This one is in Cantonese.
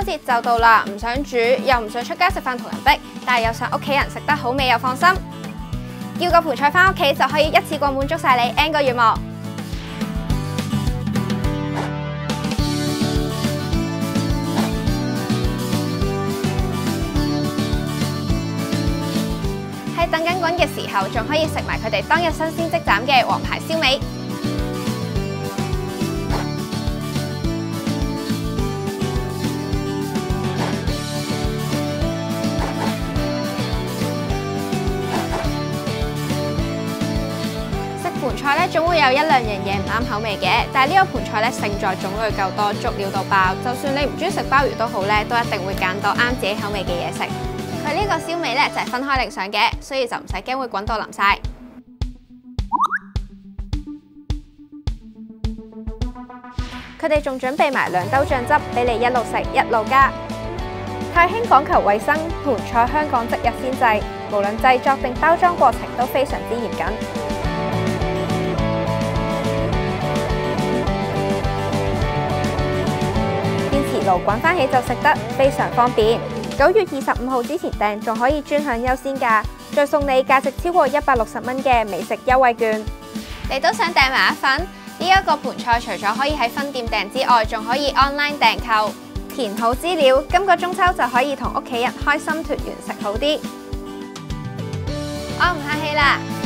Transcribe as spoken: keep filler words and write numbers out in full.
節就到啦，唔想煮又唔想出街食飯同人逼，但係又想屋企人食得好味又放心，叫個盤菜返屋企就可以一次過滿足晒你 N 個願望。喺等緊滾嘅時候，仲可以食埋佢哋當日新鮮即斬嘅王牌燒味。盤菜咧總會有一兩樣嘢唔啱口味嘅，但係呢個盤菜咧勝在種類夠多，足料到爆。就算你唔中意食鮑魚都好咧，都一定會揀到啱自己口味嘅嘢食。佢呢個燒味咧就係分開嚟上嘅，所以就唔使驚會滾到淋晒。佢哋仲準備埋兩兜醬汁俾你一路食一路加。太興講求衛生，盤菜香港即日先製，無論製作定包裝過程都非常之嚴謹。爐滾翻起就食得，非常方便。九月二十五號之前訂，仲可以專享優先價，再送你價值超過一百六十蚊嘅美食優惠券。你都想訂埋一份？呢一個盤菜除咗可以喺分店訂之外，仲可以 online 訂購。填好資料，今個中秋就可以同屋企人開心團圓食好啲。我唔客氣啦〜